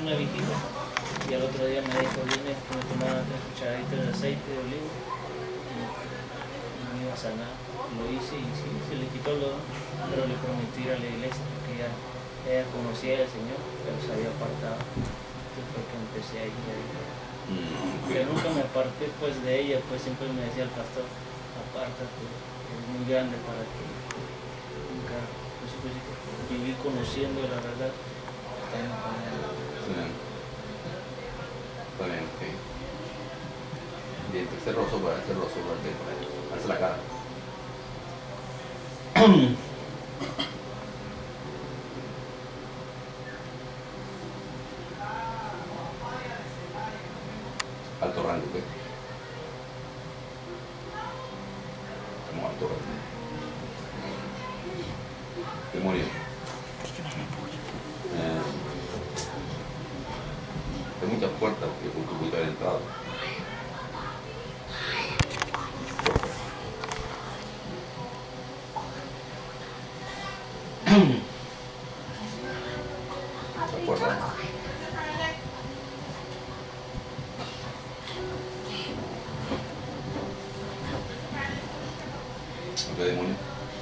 una viejita y al otro día me dijo, dime que me tomara 3 cucharaditas de aceite de olivo y me iba a sanar. Lo hice y sí, se le quitó el dolor, pero le prometí ir a la iglesia porque ella conocía al Señor, pero se había apartado. Entonces fue que empecé a ir ahí. Pero nunca me aparté pues de ella, pues siempre me decía el pastor, apártate, es muy grande para que nunca, pues, viví conociendo la verdad, estando con ella. Está bien, ok. Bien, cerroso para hacerse la cara. Alto rango, ¿qué? Como alto rango. Demonio. Hay muchas puertas que pudiste haber entrado. Esa puerta. ¿Qué demonio?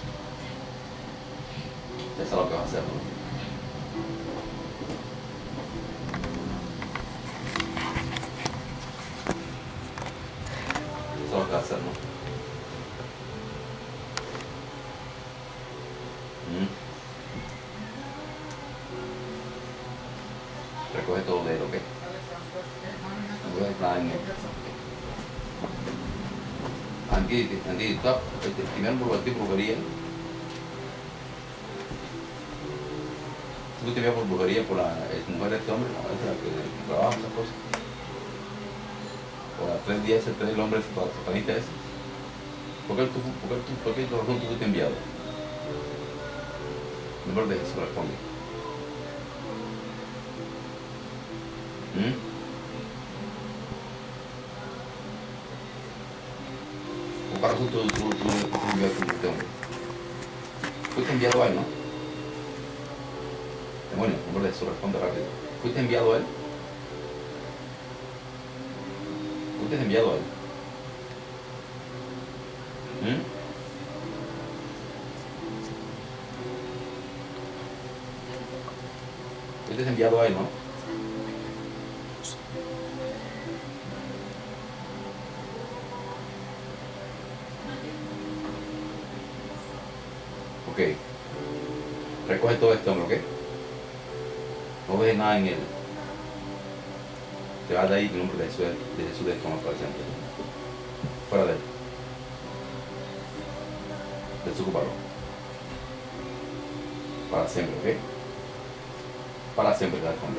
Ya sabes lo que vas a hacer, ¿no? Ya sabes lo que vas a hacer, ¿no? Recoge todo de lo que no voy a dejar en él. Andy, top, primer brujería. Tú te veías por brujería por la mujer de este hombre, ¿no? Es la que trabaja esas cosas. Por las 3 días, el hombre satanista ese. ¿Por qué tú fuiste enviado? En nombre de Jesús responde. ¿Por qué razón tú fuiste enviado con este hombre? Fuiste enviado a él, ¿no? Demonio, en nombre de Jesús responde rápido. ¿Fuiste enviado a él? ¿Fuiste enviado a él? Fuiste enviado a él, ¿no? Ok. Recoge todo este hombre, ¿ok? No ves nada en él. Te vas de ahí en nombre de Jesús de este hombre para siempre. Fuera de él. Desocúpalo. Para siempre, ¿ok? Para siempre, cada hombre.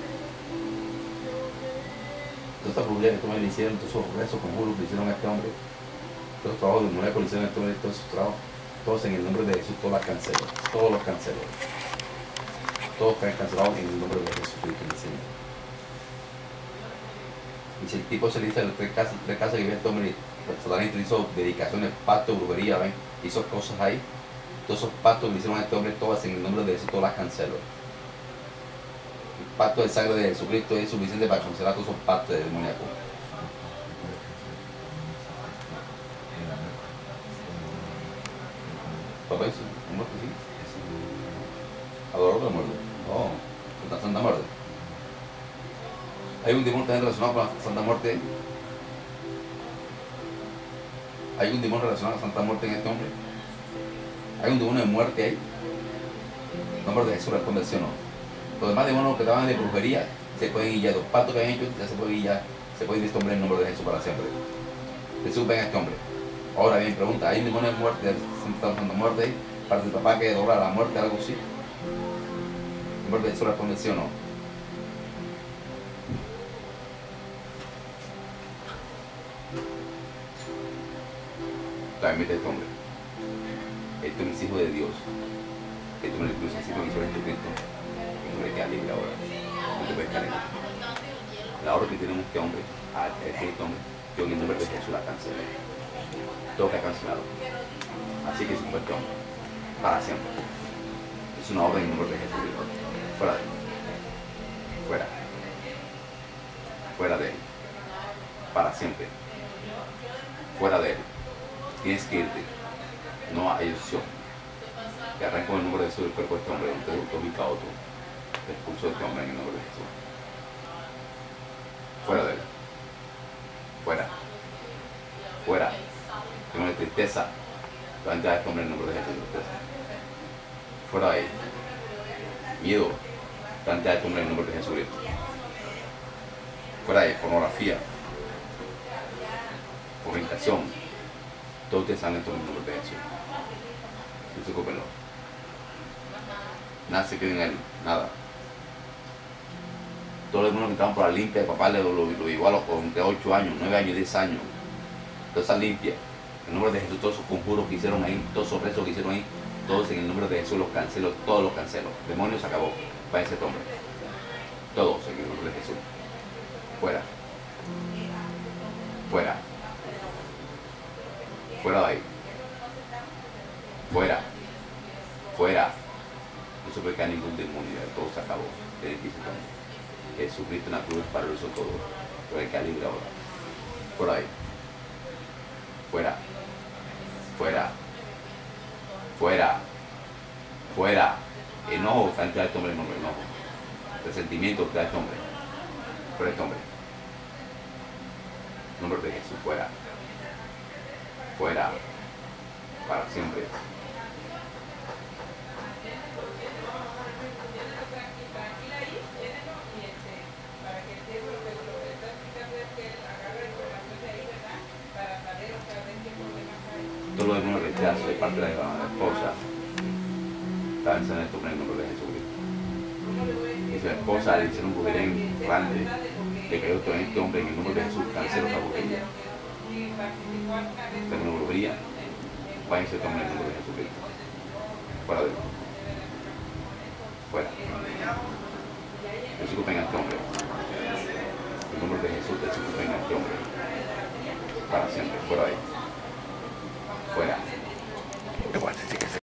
Toda esta brujería que le hicieron, todos esos rezos conjuros que le hicieron a este hombre, todos los trabajos de mujer que le hicieron a este hombre, todos esos trabajos, todos en el nombre de Jesús, todos los cancelo. Todos los cancelo. Todos caen cancelados en el nombre de Jesucristo el Señor. Y si el tipo se le dice las 3 casas que vive este hombre, Satanás hizo dedicaciones, pactos, brujería, ¿ven? Hizo cosas ahí. Todos esos pactos que le hicieron a este hombre, todas en el nombre de Jesús, todas las cancelo. El pacto de sangre de Jesucristo es suficiente para cancelar todos esos pactos de demoníaco. Papá, ¿es un muerto, sí? Adorador de la muerte. Oh, la Santa Muerte. Hay un demonio también relacionado con la Santa Muerte. Hay un demonio relacionado con la Santa Muerte en este hombre. Hay un demonio de muerte ahí. En nombre de Jesús responde sí o no. Los demás demonios que estaban de brujería se pueden ir ya. Los pactos que han hecho ya se pueden ir ya. Se puede ir de este hombre en nombre de Jesús para siempre. Jesús ven a este hombre. Ahora bien, pregunta, ¿hay un demonio de muerte, de Santa Muerte ahí? Para tu papá que dobla la muerte, algo así. En nombre de Jesús responde sí o no. También este hombre. Este es hijo de Dios. Este hombre es el hijo de Jesucristo. Este hombre queda libre ahora. No te puedes caer. La hora que tenemos este hombre, este hombre, yo en el nombre de Jesús la cancelé. Todo que ha cancelado. Así que se convierte hombre. Para siempre. Es una orden en el nombre de Jesucristo. Fuera de él. Fuera. siempre. Fuera de él. Tienes que irte. No hay opción. Que arranque con el nombre de Jesús del cuerpo de este hombre, donde te ubica otro. Te expulso de este hombre en el nombre de Jesús. Fuera de él. Fuera. Fuera. Tengo de tristeza. Levanta a este hombre en el nombre de Jesús. Tristeza. Fuera de ahí. Miedo. Levanta a este hombre en el nombre de Jesucristo. Fuera de ahí. Pornografía. Fornicación. Todos ustedes saben esto en el nombre de Jesús. Desocúpenlo. Nada se quede en él. Nada. Todos los hermanos que estaban por la limpia, el papá lo llevó a los de 8 años, 9 años, 10 años. Toda esa limpia. En el nombre de Jesús, todos esos conjuros que hicieron ahí, todos esos rezos que hicieron ahí, todos en el nombre de Jesús los cancelo, todos los cancelo. Demonios se acabó. Váyanse este hombre. Todos en el nombre de Jesús. Fuera. Fuera. Fuera de ahí. Fuera. Fuera. No se puede caer ningún demonio. Todo se acabó. Jesucristo en la cruz para eso todo. Pero hay que libre ahora. Por ahí. Fuera. Fuera. Fuera. Fuera. Enojo está entre este hombre en nombre. Enojo. Resentimiento está este hombre. Fuera este hombre. En nombre de Jesús. Fuera. Fuera. Para siempre. Todo lo demás rechazo de parte de la esposa está en esto en el nombre de Jesucristo. Y si la esposa le hicieron un brujería grande, le cayó todo este hombre en el nombre de Jesús, cancelo esa brujería. Tengo una brujería, váyanse este hombre en el nombre de Jesucristo. Fuera de él. Fuera. Desocupen a este hombre. En el nombre de Jesús, desocupen a este hombre. Para siempre, fuera de ahí.